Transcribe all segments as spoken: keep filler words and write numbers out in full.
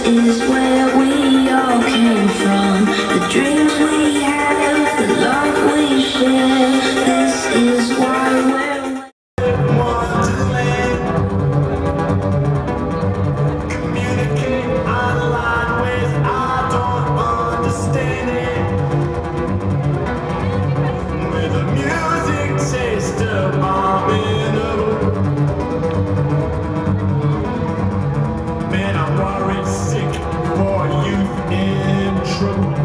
is where we all came from. The dreams we have, the love we share. This is why we're Wonderland. Communicate online with I don't understand it. With a music taste abominable. Man, I'm worried sick for youth in trouble.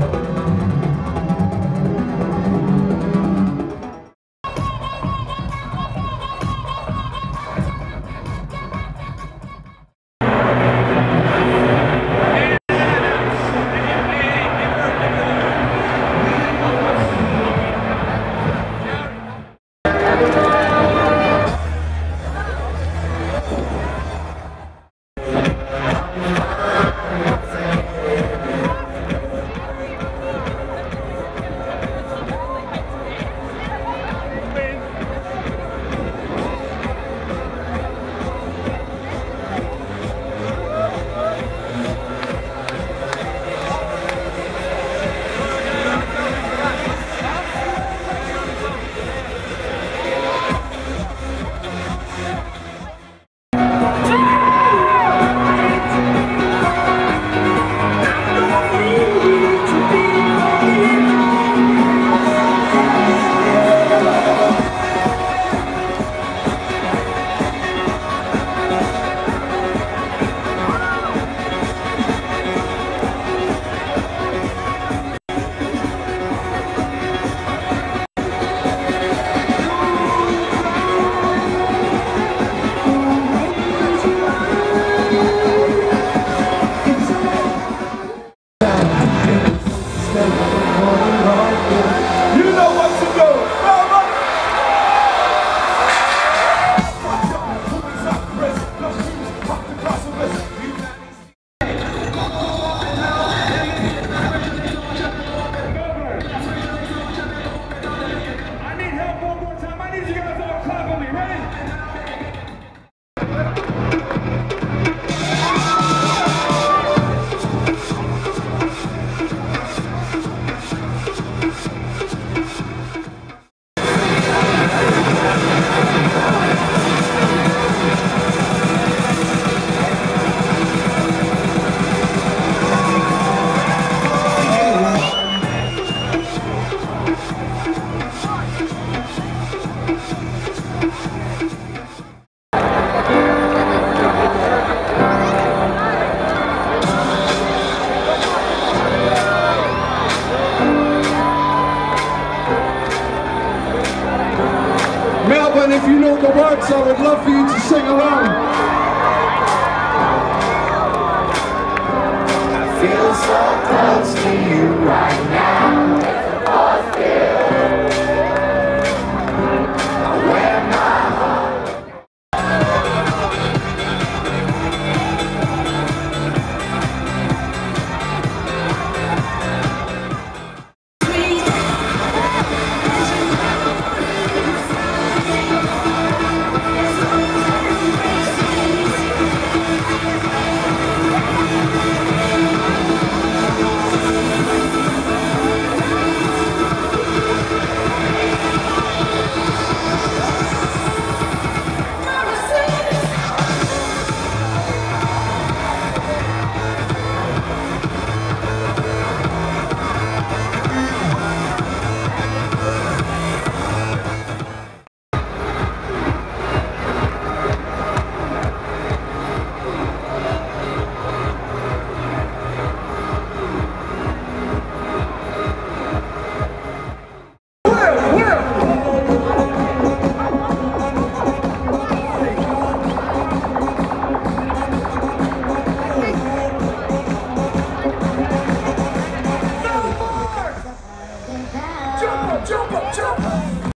Melbourne, if you know the words, I would love for you to sing along. I feel so close to you right now.